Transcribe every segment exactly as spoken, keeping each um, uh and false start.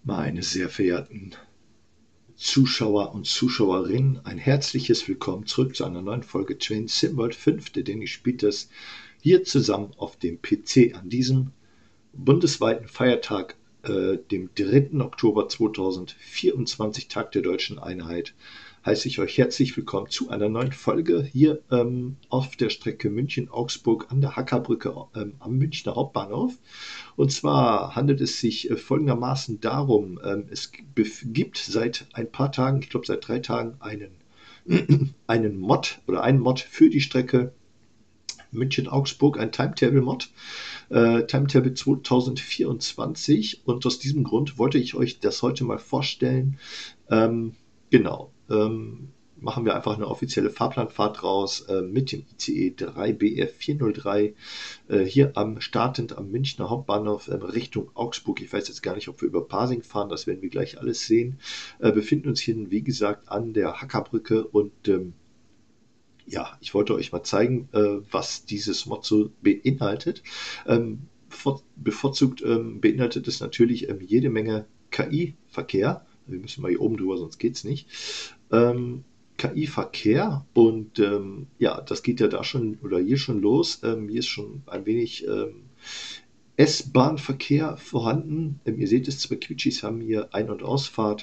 Meine sehr verehrten Zuschauer und Zuschauerinnen, ein herzliches Willkommen zurück zu einer neuen Folge Train Sim World fünf, der Danny spielt das hier zusammen auf dem P C an diesem bundesweiten Feiertag, äh, dem dritten Oktober zweitausendvierundzwanzig, Tag der Deutschen Einheit, heiße ich euch herzlich willkommen zu einer neuen Folge hier ähm, auf der Strecke München-Augsburg an der Hackerbrücke ähm, am Münchner Hauptbahnhof. Und zwar handelt es sich äh, folgendermaßen darum, ähm, es gibt seit ein paar Tagen, ich glaube seit drei Tagen, einen, einen Mod oder einen Mod für die Strecke München-Augsburg, ein Timetable-Mod, äh, Timetable zweitausendvierundzwanzig. Und aus diesem Grund wollte ich euch das heute mal vorstellen. Ähm, genau. Ähm, machen wir einfach eine offizielle Fahrplanfahrt raus äh, mit dem I C E drei B R vierhundertdrei äh, hier am startend am Münchner Hauptbahnhof äh, Richtung Augsburg. Ich weiß jetzt gar nicht, ob wir über Pasing fahren, das werden wir gleich alles sehen. Äh, befinden uns hier, wie gesagt, an der Hackerbrücke und ähm, ja, ich wollte euch mal zeigen, äh, was dieses Mod so beinhaltet. Ähm, vor, bevorzugt ähm, beinhaltet es natürlich ähm, jede Menge K I-Verkehr. Wir müssen mal hier oben drüber, sonst geht's nicht. Ähm, K I-Verkehr und ähm, ja, das geht ja da schon oder hier schon los. Ähm, hier ist schon ein wenig ähm, S-Bahn-Verkehr vorhanden. Ähm, ihr seht es, zwei Quietschis haben hier Ein- und Ausfahrt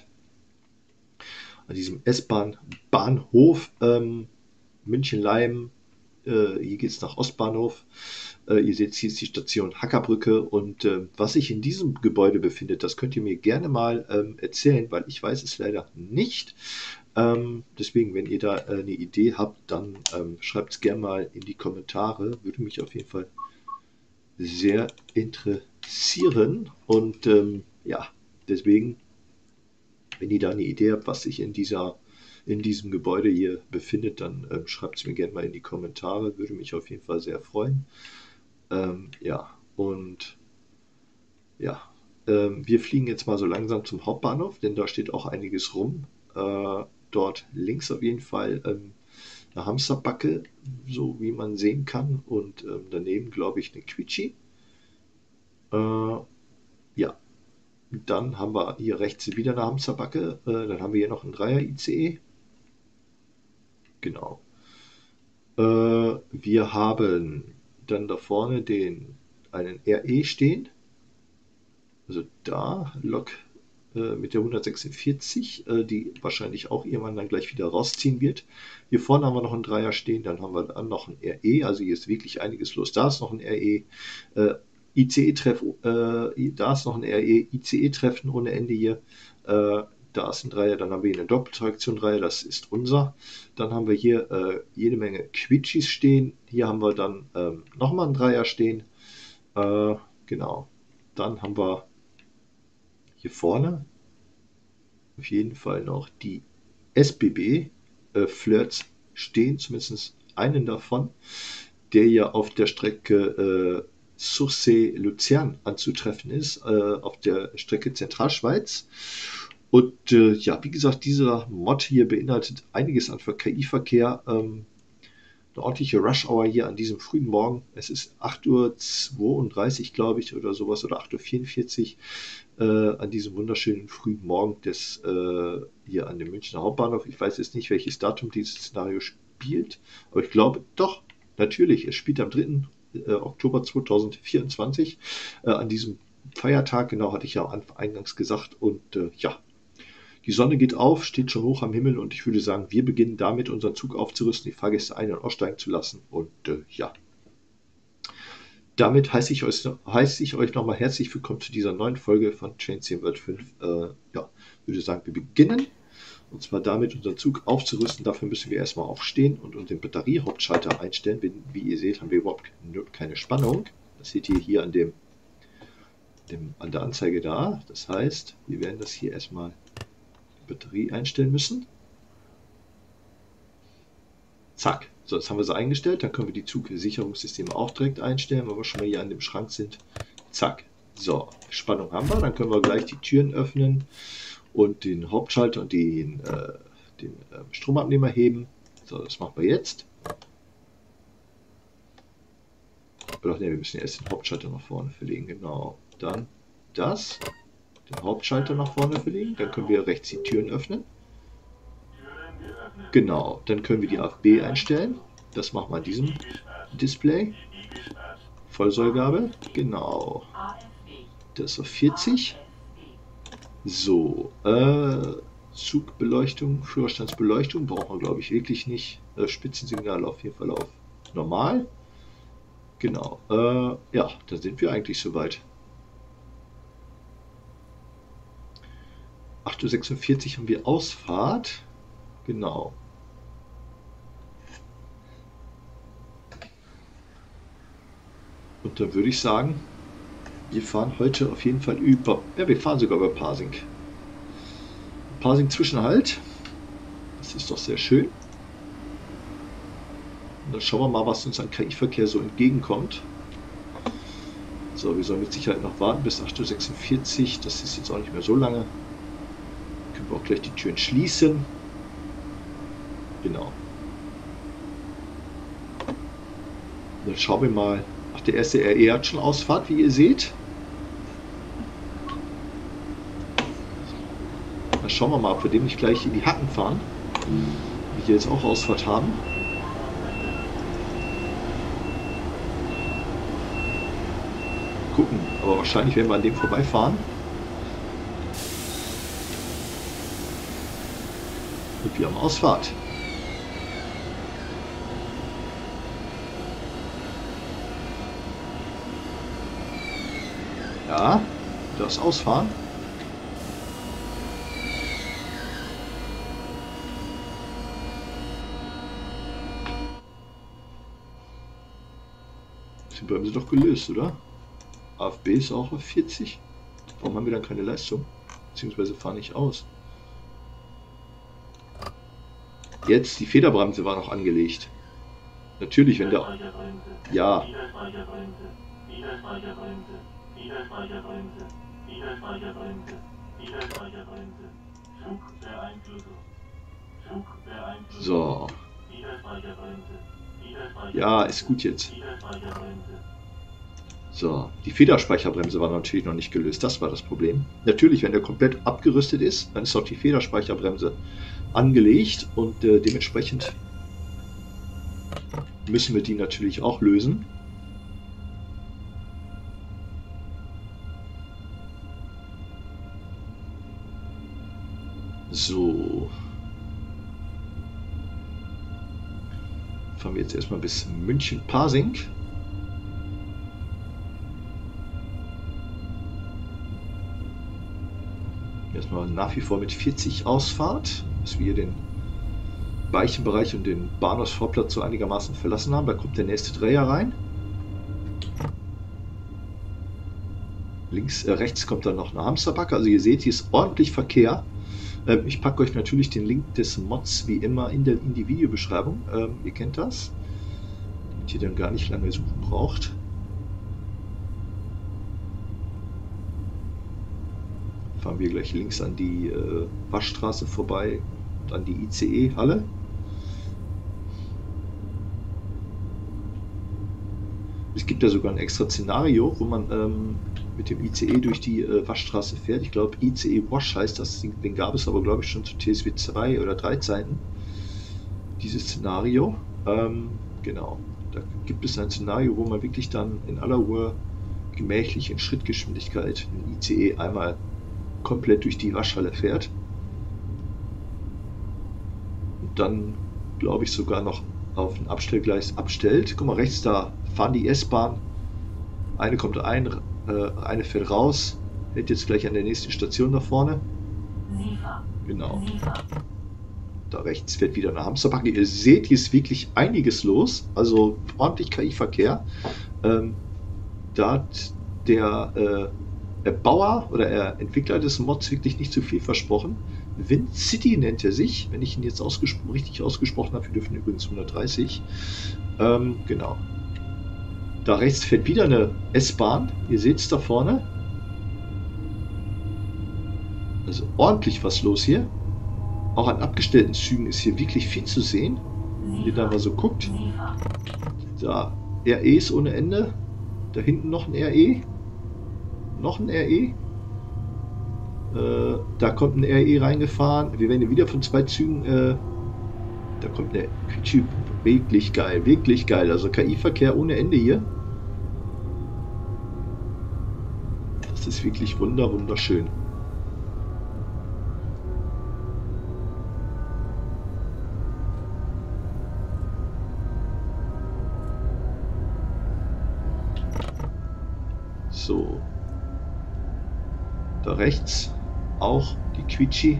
an diesem S-Bahn-Bahnhof. Ähm, München-Leim, äh, hier geht es nach Ostbahnhof. Äh, ihr seht, hier ist die Station Hackerbrücke und äh, was sich in diesem Gebäude befindet, das könnt ihr mir gerne mal ähm, erzählen, weil ich weiß es leider nicht. Ähm, deswegen, wenn ihr da äh, eine Idee habt, dann ähm, schreibt es gerne mal in die Kommentare. Würde mich auf jeden Fall sehr interessieren. Und ähm, ja, deswegen, wenn ihr da eine Idee habt, was sich in dieser in diesem Gebäude hier befindet, dann ähm, schreibt es mir gerne mal in die Kommentare. Würde mich auf jeden Fall sehr freuen. Ähm, ja, und ja, ähm, wir fliegen jetzt mal so langsam zum Hauptbahnhof, denn da steht auch einiges rum. Äh, dort links auf jeden Fall ähm, eine Hamsterbacke, so wie man sehen kann. Und ähm, daneben, glaube ich, eine Quietschi. Äh, ja, dann haben wir hier rechts wieder eine Hamsterbacke. Äh, dann haben wir hier noch einen Dreier-I C E. Genau. Äh, wir haben dann da vorne den, einen R E stehen. Also da, Lok äh, mit der hundertsechsundvierzig, äh, die wahrscheinlich auch irgendwann dann gleich wieder rausziehen wird. Hier vorne haben wir noch einen Dreier stehen, dann haben wir dann noch ein R E, also hier ist wirklich einiges los. Da ist noch ein R E, äh, I C E-Treff, äh, da ist noch ein R E, I C E-Treffen ohne Ende hier. Äh, da ist ein Dreier, dann haben wir hier eine Doppeltraktion-Dreier, das ist unser. Dann haben wir hier äh, jede Menge Quietschis stehen. Hier haben wir dann ähm, nochmal einen Dreier stehen. Äh, genau. Dann haben wir hier vorne auf jeden Fall noch die S B B äh, Flirts stehen, zumindest einen davon, der ja auf der Strecke äh, Sursee-Luzern anzutreffen ist, äh, auf der Strecke Zentralschweiz. Und äh, ja, wie gesagt, dieser Mod hier beinhaltet einiges an K I-Verkehr. Ähm, eine ordentliche Rush-Hour hier an diesem frühen Morgen. Es ist acht Uhr zweiunddreißig, glaube ich, oder sowas, oder acht Uhr vierundvierzig äh, an diesem wunderschönen frühen Morgen des, äh, hier an dem Münchner Hauptbahnhof. Ich weiß jetzt nicht, welches Datum dieses Szenario spielt, aber ich glaube, doch, natürlich, es spielt am dritten Äh, Oktober zweitausendvierundzwanzig äh, an diesem Feiertag, genau hatte ich ja eingangs gesagt. Und äh, ja, die Sonne geht auf, steht schon hoch am Himmel und ich würde sagen, wir beginnen damit, unseren Zug aufzurüsten, die Fahrgäste ein- und aussteigen zu lassen. Und äh, ja, damit heiße ich euch, heiße ich euch nochmal herzlich willkommen zu dieser neuen Folge von Train Sim World fünf. Äh, ja, würde sagen, wir beginnen. Und zwar damit, unseren Zug aufzurüsten. Dafür müssen wir erstmal aufstehen und unseren Batteriehauptschalter einstellen. Wie, wie ihr seht, haben wir überhaupt keine Spannung. Das seht ihr hier an, dem, dem, an der Anzeige da. Das heißt, wir werden das hier erstmal die Batterie einstellen müssen. Zack. So, jetzt haben wir sie eingestellt. Dann können wir die Zugsicherungssysteme auch direkt einstellen, wenn wir schon mal hier an dem Schrank sind. Zack. So, Spannung haben wir. Dann können wir gleich die Türen öffnen und den Hauptschalter und den, äh, den äh, Stromabnehmer heben. So, das machen wir jetzt. Oder ne, wir müssen erst den Hauptschalter nach vorne verlegen. Genau. Dann das. den Hauptschalter nach vorne verlegen. Dann können wir rechts die Türen öffnen. Genau, dann können wir die A F B einstellen. Das machen wir an diesem Display. Vollsollgabel, genau. Das auf vierzig. So, äh, Zugbeleuchtung, Führerstandsbeleuchtung brauchen wir, glaube ich, wirklich nicht. Äh, Spitzensignal auf jeden Fall auf normal. Genau, äh, ja, da sind wir eigentlich soweit. acht Uhr sechsundvierzig haben wir Ausfahrt. Genau. Und dann würde ich sagen, wir fahren heute auf jeden Fall über, ja, wir fahren sogar über Pasing. Pasing Zwischenhalt. Das ist doch sehr schön. Und dann schauen wir mal, was uns an K I-Verkehr so entgegenkommt. So, wir sollen mit Sicherheit noch warten bis acht Uhr sechsundvierzig. Das ist jetzt auch nicht mehr so lange. Können wir auch gleich die Türen schließen. Genau. Und dann schauen wir mal. Ach, der erste R E hat schon Ausfahrt, wie ihr seht. Dann schauen wir mal, ob wir dem nicht gleich in die Hacken fahren. Die jetzt auch Ausfahrt haben. Gucken, aber wahrscheinlich werden wir an dem vorbeifahren. Und wir haben Ausfahrt. Ja, das Ausfahren. Die Bremse doch gelöst, oder? A F B ist auch auf vierzig. Warum haben wir dann keine Leistung? Beziehungsweise fahren nicht aus. Jetzt, die Federbremse war noch angelegt. Natürlich, wenn der... Ja. So. Ja, ist gut jetzt. So, die Federspeicherbremse war natürlich noch nicht gelöst. Das war das Problem. Natürlich, wenn der komplett abgerüstet ist, dann ist auch die Federspeicherbremse angelegt und äh, dementsprechend müssen wir die natürlich auch lösen. So. Fahren wir jetzt erstmal bis München-Pasing. Erstmal nach wie vor mit vierzig Ausfahrt, bis wir den Weichenbereich und den Bahnhofsvorplatz so einigermaßen verlassen haben. Da kommt der nächste Dreher rein. Links, äh, rechts kommt dann noch eine Hamsterbacke. Also ihr seht, hier ist ordentlich Verkehr. Ähm, ich packe euch natürlich den Link des Mods wie immer in, der, in die Videobeschreibung. Ähm, ihr kennt das. Damit ihr dann gar nicht lange suchen braucht. Fahren wir gleich links an die äh, Waschstraße vorbei und an die I C E-Halle. Es gibt ja sogar ein extra Szenario, wo man ähm, mit dem I C E durch die äh, Waschstraße fährt. Ich glaube, I C E Wash heißt das. Den gab es aber, glaube ich, schon zu T S W zwei oder drei Zeiten. Dieses Szenario. Ähm, genau. Da gibt es ein Szenario, wo man wirklich dann in aller Ruhe gemächlich in Schrittgeschwindigkeit den I C E einmal komplett durch die Waschhalle fährt und dann, glaube ich, sogar noch auf ein Abstellgleis abstellt. Guck mal, rechts da fahren die S-Bahn. Eine kommt ein, äh, eine fährt raus, hält jetzt gleich an der nächsten Station da vorne. Genau. Da rechts fährt wieder eine Hamsterbacke. Ihr seht, hier ist wirklich einiges los. Also ordentlich K I-Verkehr. Ähm, da hat der äh, Der Bauer oder der Entwickler des Mods wirklich nicht zu viel versprochen. Wind City nennt er sich, wenn ich ihn jetzt ausgespro richtig ausgesprochen habe. Wir dürfen übrigens hundertdreißig. Ähm, genau. Da rechts fährt wieder eine S-Bahn. Ihr seht es da vorne. Also ordentlich was los hier. Auch an abgestellten Zügen ist hier wirklich viel zu sehen. Wenn ihr da mal so guckt. Da R Es ohne Ende. Da hinten noch ein R E. Noch ein R E. Äh, da kommt ein R E reingefahren. Wir werden wieder von zwei Zügen. Äh, da kommt eine Quietschi. Wirklich geil, wirklich geil. Also K I-Verkehr ohne Ende hier. Das ist wirklich wunder, wunderschön. So. Da rechts auch die Quietschi.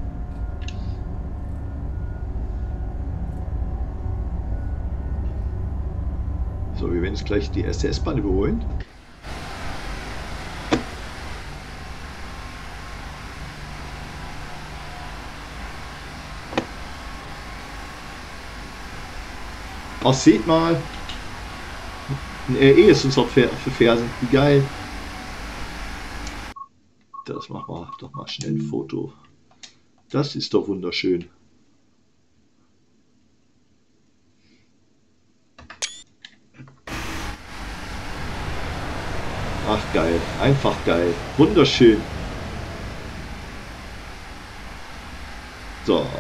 So, wir werden jetzt gleich die erste S-Bahn überholen. Ach, seht mal. Ein R E ist uns auch für Fersen. Wie geil. Das machen wir doch mal schnell ein Foto. Das ist doch wunderschön. Ach geil, einfach geil. Wunderschön. So.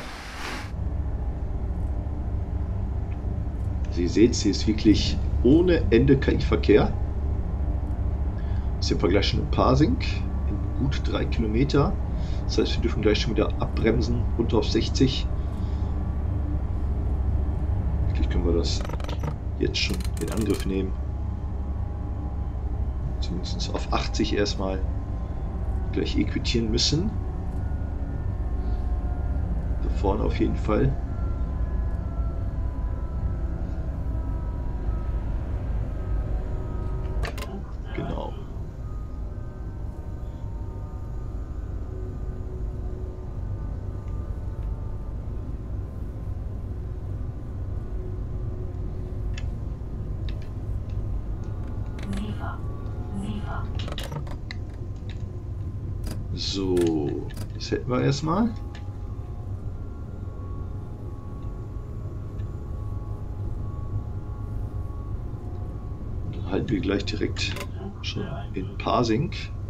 Sie seht, sie ist wirklich ohne Ende K I-Verkehr. Das sind wir gleich schon in Pasing. In gut drei Kilometer. Das heißt, wir dürfen gleich schon wieder abbremsen, runter auf sechzig. Wirklich können wir das jetzt schon in Angriff nehmen. Zumindest auf achtzig erstmal gleich equitieren müssen. Da vorne auf jeden Fall. Genau. So, das hätten wir erstmal. Und dann halten wir gleich direkt schon in Pasing.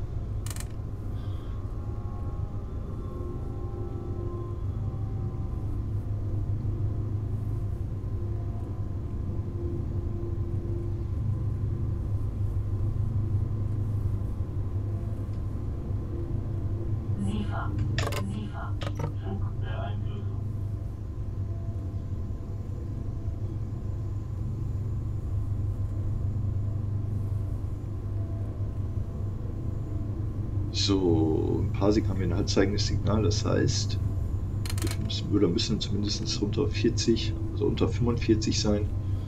So, in Pasing haben wir ein halbzeigendes Signal, das heißt, wir müssen, oder müssen zumindest unter vierzig, also unter fünfundvierzig sein.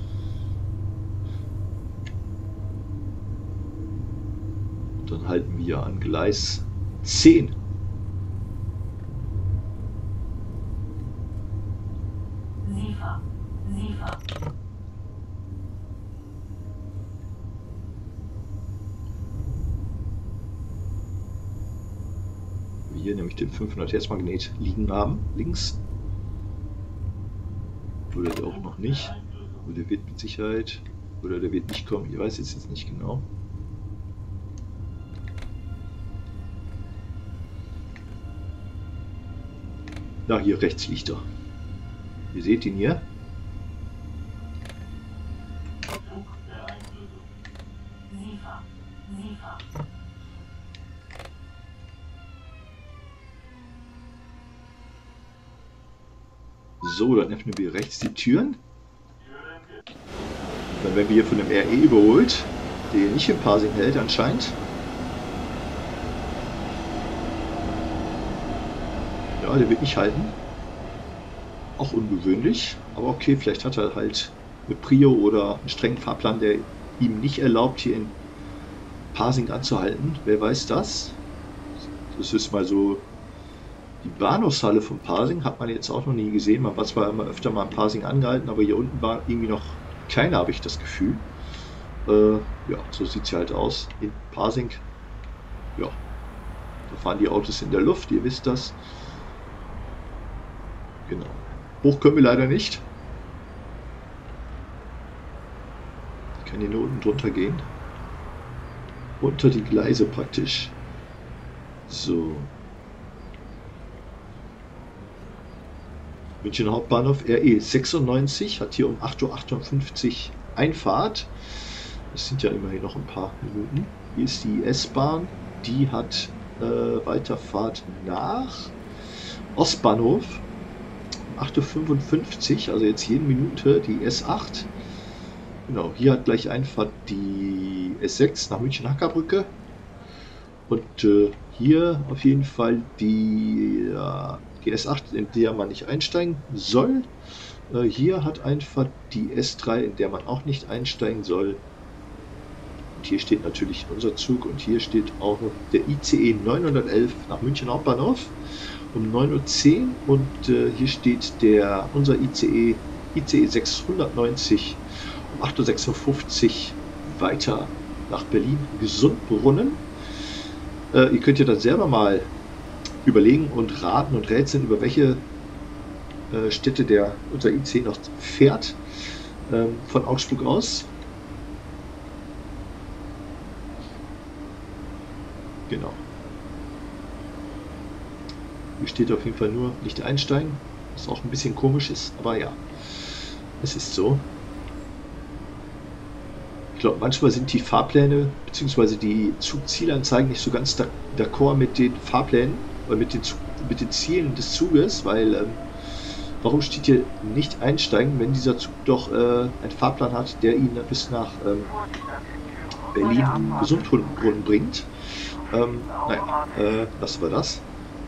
Und dann halten wir an Gleis zehn. Hier nämlich den fünfhundert Hertz Magnet liegen haben, links. Oder der auch noch nicht. Oder der wird mit Sicherheit, oder der wird nicht kommen, ich weiß jetzt, jetzt nicht genau. Na, hier rechts liegt er. Ihr seht ihn hier. So, dann öffnen wir rechts die Türen. Dann werden wir hier von dem R E überholt, der hier nicht im Pasing hält anscheinend. Ja, der wird nicht halten. Auch ungewöhnlich. Aber okay, vielleicht hat er halt eine Prio oder einen strengen Fahrplan, der ihm nicht erlaubt, hier in Pasing anzuhalten. Wer weiß das? Das ist mal so. Die Bahnhofshalle von Pasing hat man jetzt auch noch nie gesehen. Man war zwar immer öfter mal in Pasing angehalten, aber hier unten war irgendwie noch keiner, habe ich das Gefühl. Äh, ja, so sieht es halt aus in Pasing. Ja, da fahren die Autos in der Luft, ihr wisst das. Genau. Hoch können wir leider nicht. Ich kann hier nur unten drunter gehen. Unter die Gleise praktisch. So. München Hauptbahnhof R E sechsundneunzig hat hier um acht Uhr achtundfünfzig Einfahrt. Das sind ja immerhin noch ein paar Minuten. Hier ist die S-Bahn, die hat äh, Weiterfahrt nach Ostbahnhof um acht Uhr fünfundfünfzig, also jetzt jede Minute die S acht. Genau, hier hat gleich Einfahrt die S sechs nach München-Hackerbrücke. Und äh, hier auf jeden Fall die, ja, die S acht, in der man nicht einsteigen soll. Äh, hier hat Einfahrt die S drei, in der man auch nicht einsteigen soll. Und hier steht natürlich unser Zug und hier steht auch noch der I C E neunhundertelf nach München Hauptbahnhof um neun Uhr zehn und äh, hier steht der unser I C E I C E sechshundertneunzig um acht Uhr sechsundfünfzig weiter nach Berlin Gesundbrunnen. Äh, ihr könnt ja dann selber mal überlegen und raten und rätseln, über welche äh, Städte der unser I C E noch fährt, ähm, von Augsburg aus. Genau. Hier steht auf jeden Fall nur nicht einsteigen, was auch ein bisschen komisch ist, aber ja, es ist so. Ich glaube, manchmal sind die Fahrpläne bzw. die Zugzielanzeigen nicht so ganz d'accord mit den Fahrplänen oder mit den, mit den Zielen des Zuges, weil ähm, warum steht hier nicht einsteigen, wenn dieser Zug doch äh, einen Fahrplan hat, der ihn bis nach ähm, Berlin Gesundbrunnen bringt. Ähm, naja, äh, lassen wir das.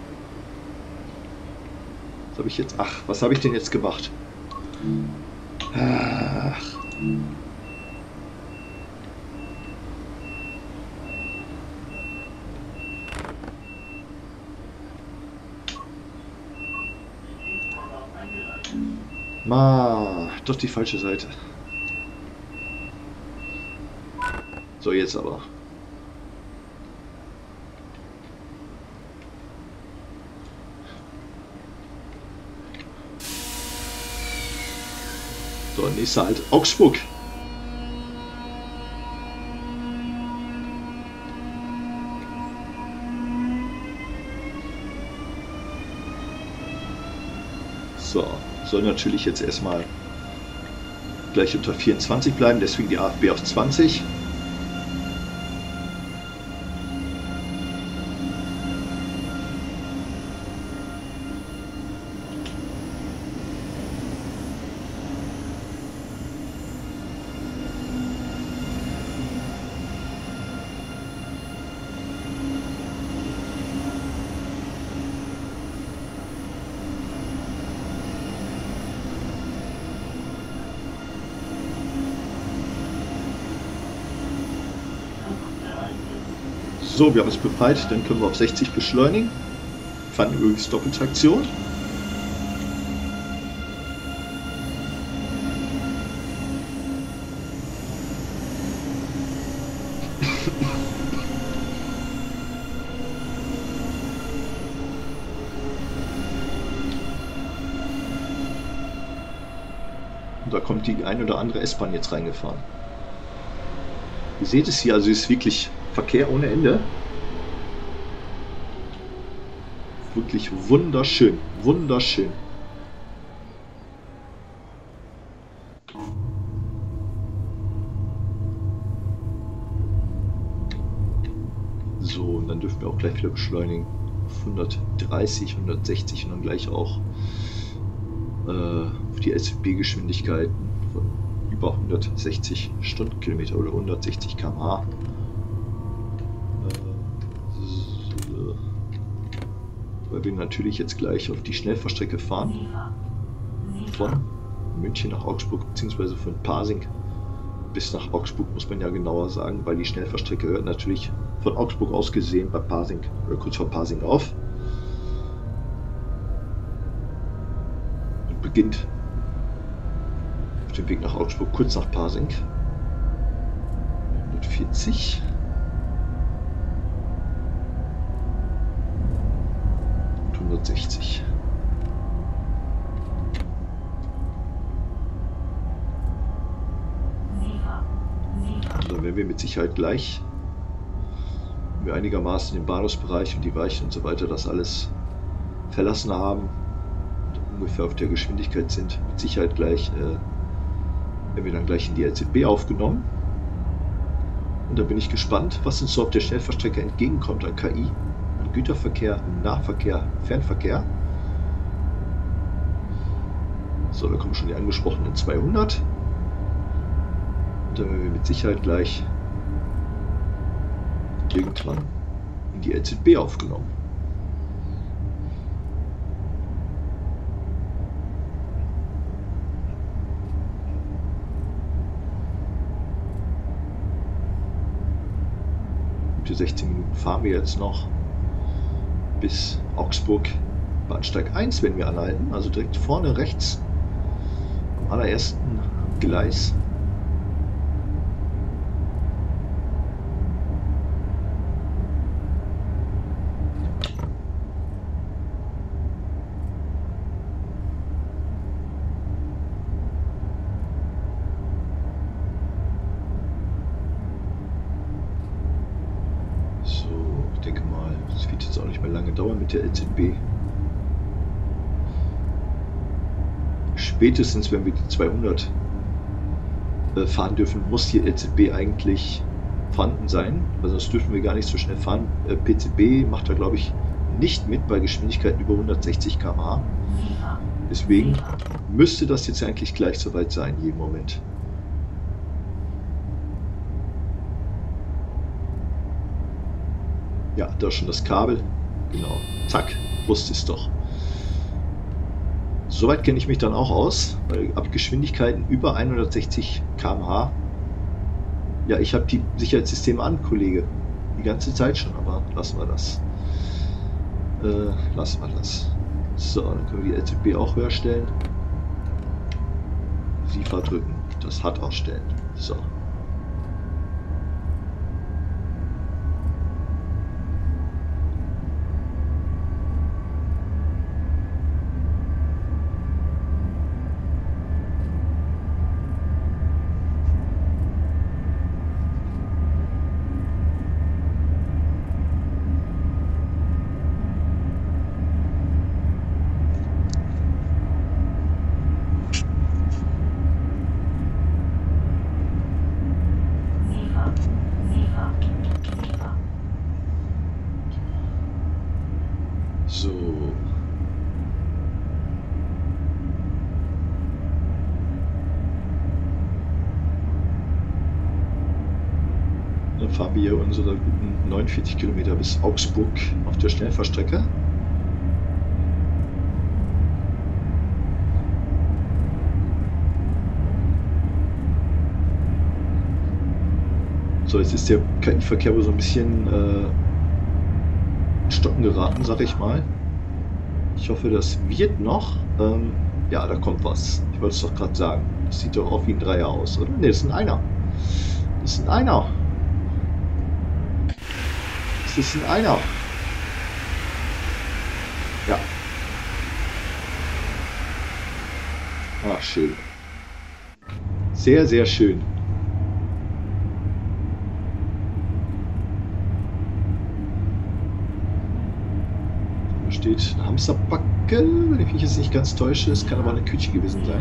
Was habe ich jetzt? Ach, was habe ich denn jetzt gemacht? Ach. Ma, doch die falsche Seite. So, jetzt aber. So, nächster Halt Augsburg. So, soll natürlich jetzt erstmal gleich unter vierundzwanzig bleiben, deswegen die A F B auf zwanzig. So, wir haben es befreit, dann können wir auf sechzig beschleunigen. Fanden übrigens Doppeltraktion. Und da kommt die ein oder andere S-Bahn jetzt reingefahren. Ihr seht es hier, also es ist wirklich Verkehr ohne Ende. Wirklich wunderschön, wunderschön. So, und dann dürfen wir auch gleich wieder beschleunigen. Auf hundertdreißig, hundertsechzig und dann gleich auch äh, auf die S B Geschwindigkeiten von über hundertsechzig Stundenkilometer oder hundertsechzig Kilometer pro Stunde. Weil wir natürlich jetzt gleich auf die Schnellfahrstrecke fahren. Von München nach Augsburg, beziehungsweise von Pasing bis nach Augsburg, muss man ja genauer sagen, weil die Schnellfahrstrecke hört natürlich von Augsburg aus gesehen bei Pasing oder kurz vor Pasing auf. Und beginnt auf dem Weg nach Augsburg kurz nach Pasing. hundertvierzig. hundertsechzig. Und dann werden wir mit Sicherheit gleich, wenn wir einigermaßen den Bahnhofsbereich und die Weichen und so weiter das alles verlassen haben, ungefähr auf der Geschwindigkeit sind, mit Sicherheit gleich, äh, wenn wir dann gleich in die L Z B aufgenommen. Und da bin ich gespannt, was uns so auf der Schnellfahrstrecke entgegenkommt an K I, an Güterverkehr, Nahverkehr, Fernverkehr. So, da kommen schon die angesprochenen zweihundert. Und dann werden wir mit Sicherheit gleich irgendwann in die L Z B aufgenommen. Gute sechzehn Minuten fahren wir jetzt noch bis Augsburg. Bahnsteig eins werden wir anhalten, also direkt vorne rechts am allerersten Gleis. Dauern mit der L Z B. Spätestens, wenn wir die zweihundert äh, fahren dürfen, muss die L Z B eigentlich vorhanden sein, weil sonst dürfen wir gar nicht so schnell fahren. Äh, P C B macht da, glaube ich, nicht mit bei Geschwindigkeiten über hundertsechzig Kilometer pro Stunde. Deswegen müsste das jetzt eigentlich gleich soweit sein, jeden Moment. Ja, da ist schon das Kabel. Genau, zack, wusste es doch. Soweit kenne ich mich dann auch aus, weil ab Geschwindigkeiten über hundertsechzig Kilometer pro Stunde, ja, ich habe die Sicherheitssysteme an, Kollege, die ganze Zeit schon, aber lassen wir das. Äh, lassen wir das. So, dann können wir die L Z B auch höher stellen. SIFA drücken, das H U D ausstellen. So. So. Dann fahren wir hier unsere guten neunundvierzig Kilometer bis Augsburg auf der Schnellfahrstrecke. So, jetzt ist der K I-Verkehr wohl so ein bisschen äh, in Stocken geraten, sag ich mal. Ich hoffe, das wird noch. Ähm, ja, da kommt was. Ich wollte es doch gerade sagen. Das sieht doch auch wie ein Dreier aus, oder? Ne, das ist ein Einer. Das ist ein Einer. Das ist ein Einer. Ja. Ach, schön. Sehr, sehr schön. Da steht ein Hamsterbacke, wenn ich mich jetzt nicht ganz täusche. Es kann aber eine Küche gewesen sein.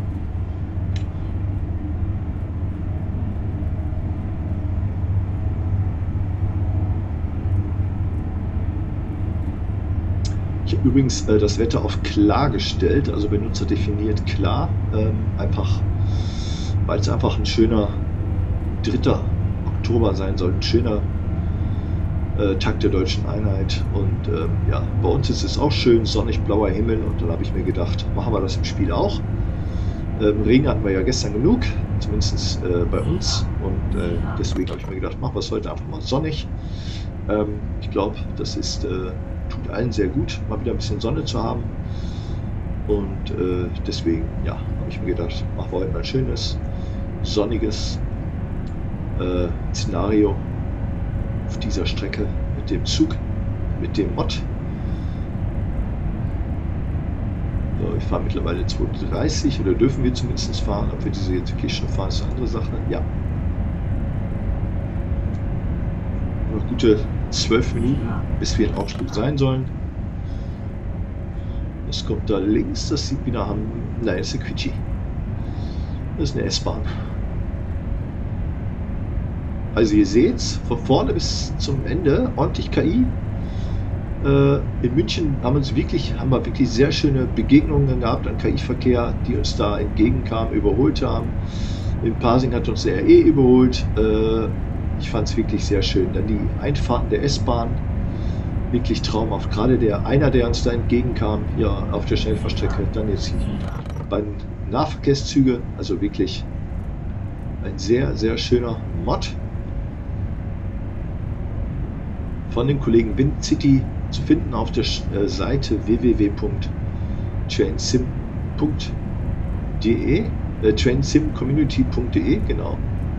Ich habe übrigens äh, das Wetter auf klar gestellt, also Benutzer definiert klar, ähm, einfach, weil es einfach ein schöner dritter Oktober sein soll, ein schöner äh, Tag der Deutschen Einheit. Und ähm, ja, bei uns ist es auch schön, sonnig blauer Himmel, und dann habe ich mir gedacht, machen wir das im Spiel auch. Ähm, Regen hatten wir ja gestern genug, zumindest äh, bei uns, und äh, deswegen habe ich mir gedacht, machen wir es heute einfach mal sonnig. Ähm, ich glaube, das ist äh, tut allen sehr gut, mal wieder ein bisschen Sonne zu haben, und äh, deswegen, ja, habe ich mir gedacht, machen wir heute mal ein schönes, sonniges äh, Szenario auf dieser Strecke mit dem Zug, mit dem Mod. So, ich fahre mittlerweile zweihundertdreißig, oder dürfen wir zumindest fahren, ob wir diese jetzt wirklich schon fahren, ist eine andere Sache, ja. Noch gute zwölf Minuten, bis wir in Augsburg sein sollen. Was kommt da links? Das sieht wieder an. Nein, das ist eine Quietschi. Das ist eine S-Bahn. Also ihr seht's, von vorne bis zum Ende ordentlich K I. Äh, in München haben, uns wirklich, haben wir wirklich sehr schöne Begegnungen gehabt an K I-Verkehr, die uns da entgegenkamen, überholt haben. In Pasing hat uns der R E überholt. Äh, ich fand es wirklich sehr schön. Dann die Einfahrten der S-Bahn, wirklich traumhaft. Gerade der einer, der uns da entgegenkam, ja, auf der Schnellfahrstrecke. Dann jetzt die beiden Nahverkehrszüge, also wirklich ein sehr, sehr schöner Mod von den Kollegen WindCity, zu finden auf der Seite w w w punkt trainsim punkt de, äh, trainsimcommunity punkt de, genau.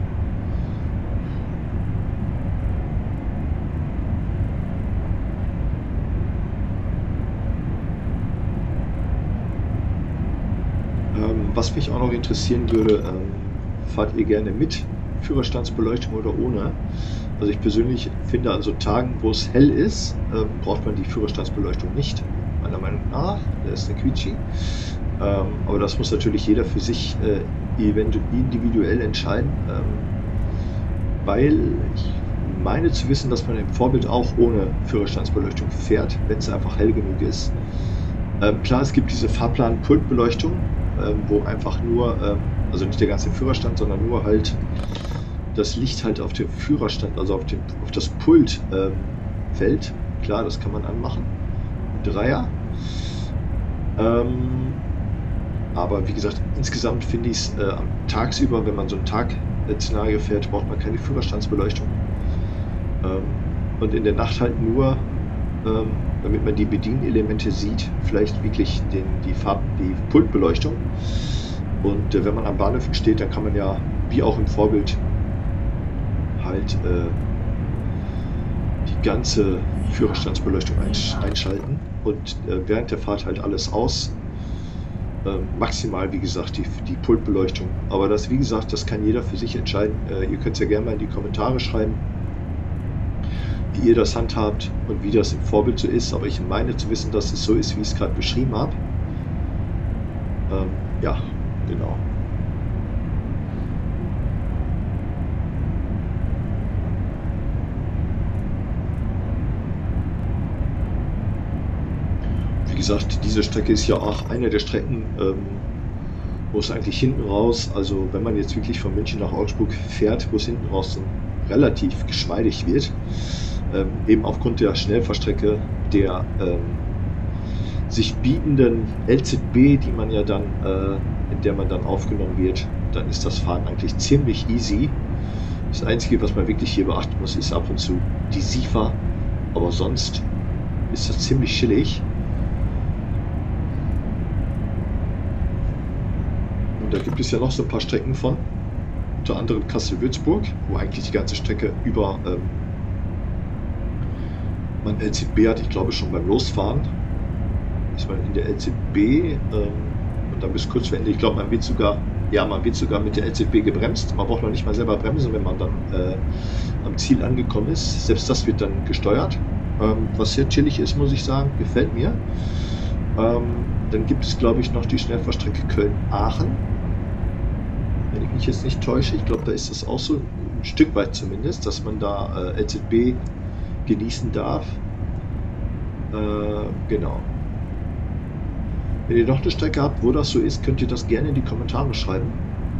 Ähm, was mich auch noch interessieren würde, ähm, fahrt ihr gerne mit Führerstandsbeleuchtung oder ohne? Also ich persönlich finde, an so Tagen, wo es hell ist, äh, braucht man die Führerstandsbeleuchtung nicht, meiner Meinung nach. Da ist eine Quietschi. Ähm, aber das muss natürlich jeder für sich äh, individuell entscheiden, ähm, weil ich meine zu wissen, dass man im Vorbild auch ohne Führerstandsbeleuchtung fährt, wenn es einfach hell genug ist. Ähm, klar, es gibt diese Fahrplan-Pultbeleuchtung, ähm, wo einfach nur, ähm, also nicht der ganze Führerstand, sondern nur halt das Licht halt auf den Führerstand, also auf, den, auf das Pult ähm, fällt. Klar, das kann man anmachen. Dreier. Ähm, aber wie gesagt, insgesamt finde ich es äh, tagsüber, wenn man so ein Tag-Szenario fährt, braucht man keine Führerstandsbeleuchtung. Ähm, und in der Nacht halt nur, ähm, damit man die Bedienelemente sieht, vielleicht wirklich den, die, Farb, die Pultbeleuchtung. Und äh, wenn man am Bahnhöfen steht, dann kann man ja, wie auch im Vorbild, halt äh, die ganze Führerstandsbeleuchtung einsch einschalten und äh, während der Fahrt halt alles aus. Äh, maximal, wie gesagt, die, die Pultbeleuchtung. Aber das, wie gesagt, das kann jeder für sich entscheiden. Äh, ihr könnt es ja gerne mal in die Kommentare schreiben, wie ihr das handhabt und wie das im Vorbild so ist. Aber ich meine zu wissen, dass es so ist, wie ich es gerade beschrieben habe. Ähm, ja, genau. Wie gesagt, diese Strecke ist ja auch eine der Strecken, ähm, wo es eigentlich hinten raus, also wenn man jetzt wirklich von München nach Augsburg fährt, wo es hinten raus dann relativ geschmeidig wird, ähm, eben aufgrund der Schnellfahrstrecke, der ähm, sich bietenden L Z B, die man ja dann, äh, in der man dann aufgenommen wird, dann ist das Fahren eigentlich ziemlich easy. Das Einzige, was man wirklich hier beachten muss, ist ab und zu die SIFA, aber sonst ist das ziemlich chillig. Da gibt es ja noch so ein paar Strecken von, unter anderem Kassel-Würzburg, wo eigentlich die ganze Strecke über ähm, man L Z B hat, ich glaube schon beim Losfahren, ist man in der L Z B ähm, und dann bis kurz vor Ende, ich glaube man wird sogar, ja man wird sogar mit der L Z B gebremst, man braucht noch nicht mal selber bremsen, wenn man dann äh, am Ziel angekommen ist, selbst das wird dann gesteuert, ähm, was sehr chillig ist, muss ich sagen, gefällt mir. Ähm, dann gibt es glaube ich noch die Schnellfahrstrecke Köln-Aachen. Wenn ich mich jetzt nicht täusche, ich glaube, da ist das auch so ein Stück weit zumindest, dass man da äh, L Z B genießen darf. Äh, genau. Wenn ihr noch eine Strecke habt, wo das so ist, könnt ihr das gerne in die Kommentare schreiben.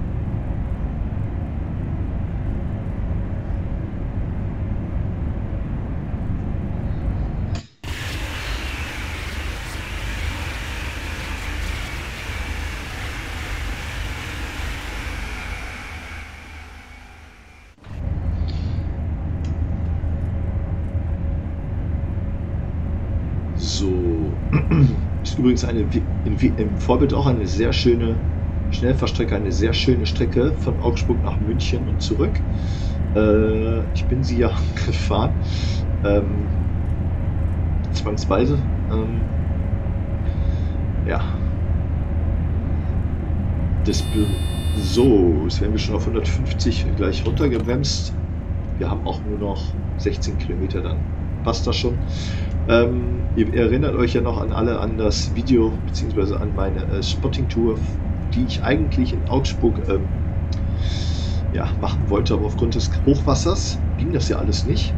So, ist übrigens eine, in, im Vorbild auch eine sehr schöne Schnellfahrstrecke, eine sehr schöne Strecke von Augsburg nach München und zurück. Äh, ich bin sie ja gefahren, ähm, zwangsweise. Ähm, ja, das, so, jetzt werden wir schon auf hundertfünfzig gleich runtergebremst. Wir haben auch nur noch sechzehn Kilometer, dann passt das schon. Ähm, ihr erinnert euch ja noch an alle an das Video, beziehungsweise an meine äh, Spotting-Tour, die ich eigentlich in Augsburg ähm, ja, machen wollte, aber aufgrund des Hochwassers ging das ja alles nicht.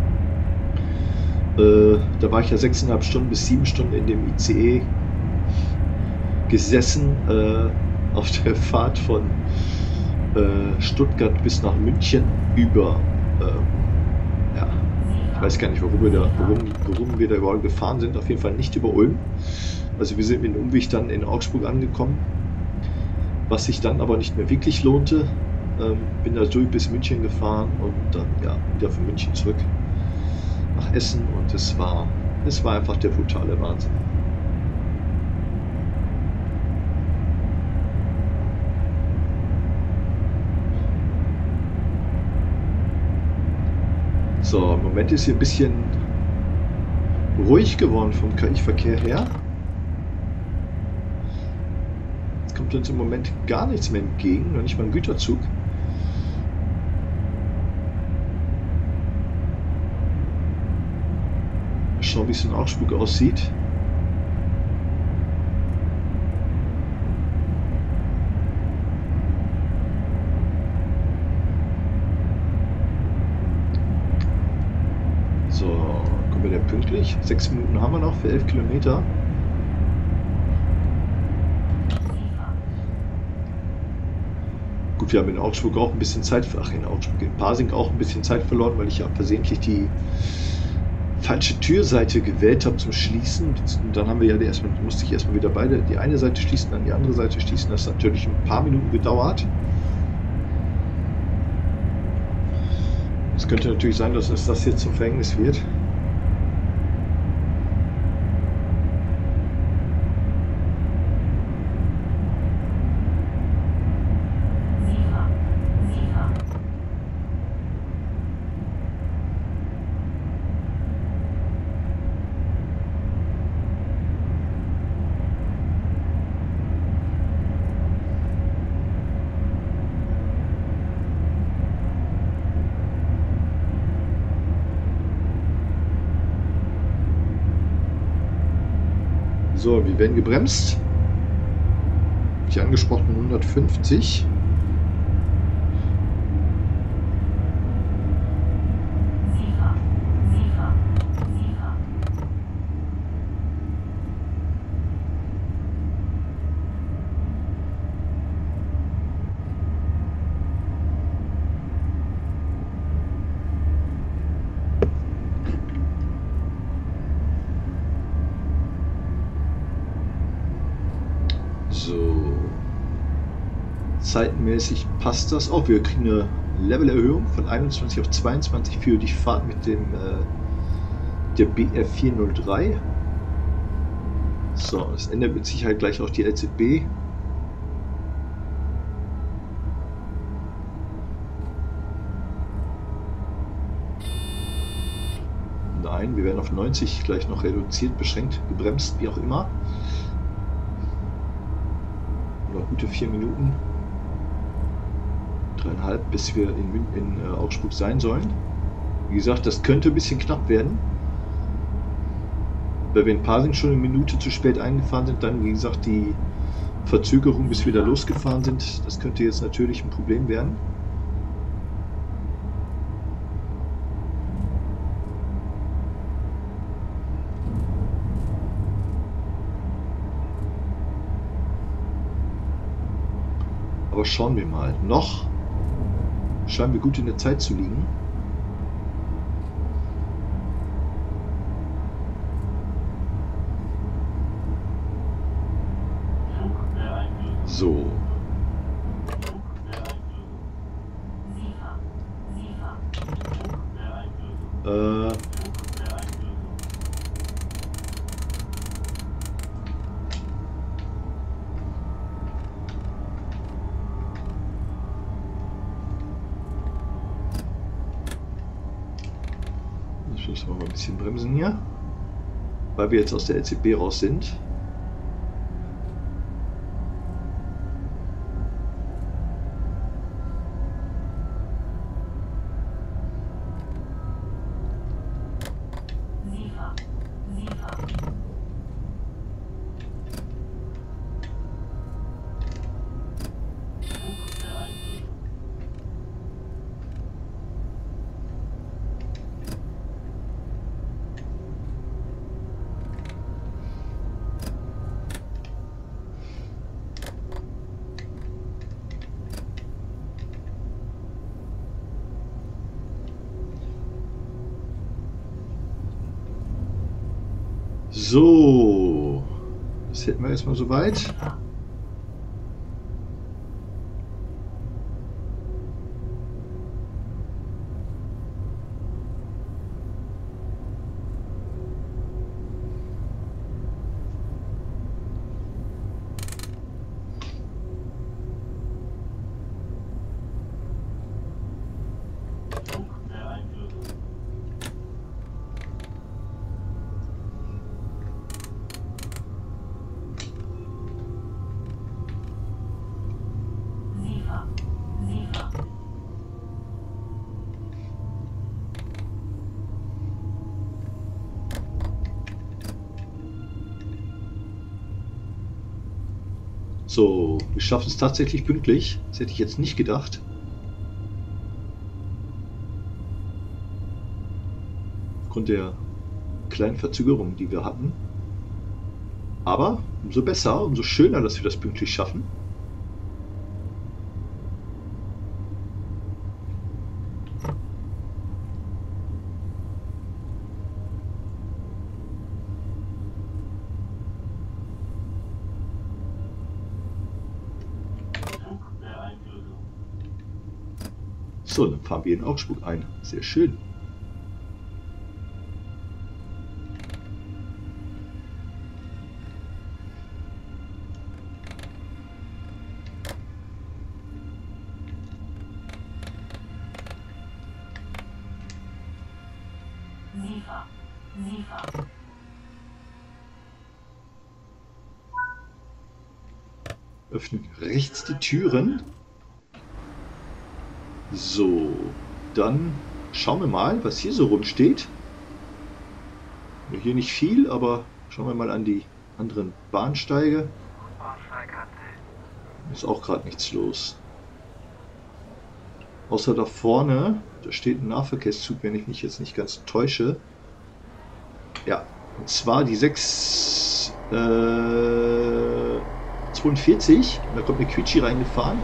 Äh, da war ich ja sechseinhalb Stunden bis sieben Stunden in dem I C E gesessen, äh, auf der Fahrt von äh, Stuttgart bis nach München über, äh, ja, ich weiß gar nicht, warum wir, da, warum, warum wir da überall gefahren sind, auf jeden Fall nicht über Ulm. Also wir sind mit dem Umweg dann in Augsburg angekommen, was sich dann aber nicht mehr wirklich lohnte. Ähm, bin da durch bis München gefahren und dann ja wieder von München zurück nach Essen und es war, es war einfach der brutale Wahnsinn. So, im Moment ist hier ein bisschen ruhig geworden vom K I-Verkehr her. Es kommt uns im Moment gar nichts mehr entgegen, noch nicht mal ein Güterzug. Schauen, wie es in Augsburg aussieht. So, kommen wir denn pünktlich? Sechs Minuten haben wir noch für elf Kilometer. Gut, wir haben in Augsburg auch ein bisschen Zeit, ach in Augsburg, in Pasing auch ein bisschen Zeit verloren, weil ich ja versehentlich die falsche Türseite gewählt habe zum Schließen. Und dann haben wir ja erstmal, musste ich erstmal wieder beide, die eine Seite schließen, dann die andere Seite schließen. Das hat natürlich ein paar Minuten gedauert. Es könnte natürlich sein, dass es das jetzt zum Verhängnis wird. So, wir werden gebremst. Die angesprochenen hundertfünfzig. So, zeitmäßig passt das auch. Wir kriegen eine Levelerhöhung von einundzwanzig auf zweiundzwanzig für die Fahrt mit dem äh, der B R vier null drei. So, es ändert mit Sicherheit gleich auch die L Z B. Nein, wir werden auf neunzig gleich noch reduziert, beschränkt, gebremst, wie auch immer. Noch gute vier Minuten, dreieinhalb, bis wir in, in äh, Augsburg sein sollen. Wie gesagt, das könnte ein bisschen knapp werden, weil wir in Pasing schon eine Minute zu spät eingefahren sind. Dann, wie gesagt, die Verzögerung, bis wir da losgefahren sind, das könnte jetzt natürlich ein Problem werden. Aber schauen wir mal. Noch scheinen wir gut in der Zeit zu liegen. So. Äh. Müssen wir mal ein bisschen bremsen hier, weil wir jetzt aus der L Z B raus sind. So, das hätten wir erstmal soweit. So, wir schaffen es tatsächlich pünktlich. Das hätte ich jetzt nicht gedacht. Aufgrund der kleinen Verzögerung, die wir hatten. Aber umso besser, umso schöner, dass wir das pünktlich schaffen. So, dann fahren wir in Augsburg ein. Sehr schön. Öffnen rechts die Türen. So, dann schauen wir mal, was hier so rumsteht. Hier nicht viel, aber schauen wir mal an die anderen Bahnsteige. Ist auch gerade nichts los. Außer da vorne, da steht ein Nahverkehrszug, wenn ich mich jetzt nicht ganz täusche. Ja, und zwar die sechs äh, zweiundvierzig. Da kommt eine Quietschi reingefahren.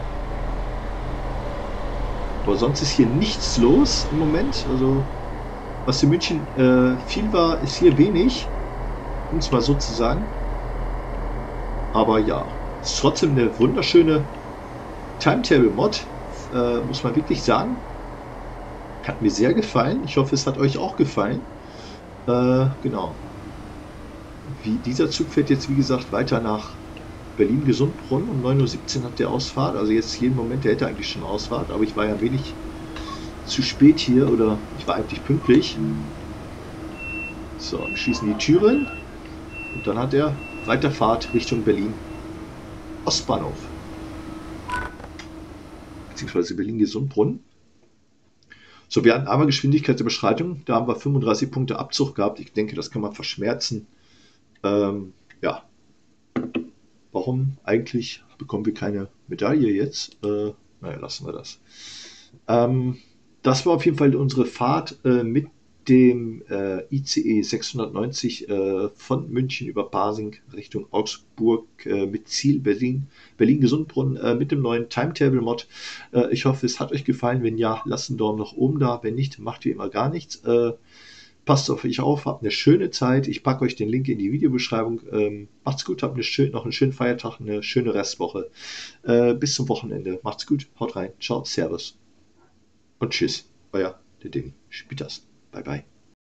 Aber sonst ist hier nichts los im Moment. Also, was in München äh, viel war, ist hier wenig. Um es mal so zu sagen. Aber ja, ist trotzdem eine wunderschöne Timetable-Mod. Äh, muss man wirklich sagen. Hat mir sehr gefallen. Ich hoffe, es hat euch auch gefallen. Äh, genau. Wie, dieser Zug fährt jetzt, wie gesagt, weiter nach Berlin-Gesundbronn. Um neun Uhr siebzehn hat der Ausfahrt. Also jetzt jeden Moment, der hätte eigentlich schon Ausfahrt. Aber ich war ja ein wenig zu spät hier. Oder ich war eigentlich pünktlich. So, wir schließen die Türen. Und dann hat er Weiterfahrt Richtung Berlin Ostbahnhof. Beziehungsweise Berlin-Gesundbronn. So, wir hatten einmal Geschwindigkeitsüberschreitung. Da haben wir fünfunddreißig Punkte Abzug gehabt. Ich denke, das kann man verschmerzen. Ähm, ja. Warum eigentlich bekommen wir keine Medaille jetzt? Äh, naja, lassen wir das. Ähm, das war auf jeden Fall unsere Fahrt äh, mit dem äh, I C E sechshundertneunzig äh, von München über Pasing Richtung Augsburg äh, mit Ziel Berlin, Berlin-Gesundbronn äh, mit dem neuen Timetable-Mod. Äh, ich hoffe, es hat euch gefallen. Wenn ja, lasst einen Daumen nach oben da. Wenn nicht, macht wie immer gar nichts. Äh, passt auf euch auf, habt eine schöne Zeit. Ich packe euch den Link in die Videobeschreibung. Ähm, macht's gut, habt eine schön, noch einen schönen Feiertag, eine schöne Restwoche. Äh, bis zum Wochenende. Macht's gut, haut rein. Ciao, Servus und tschüss. Euer der Ding. Spitas. Bye bye.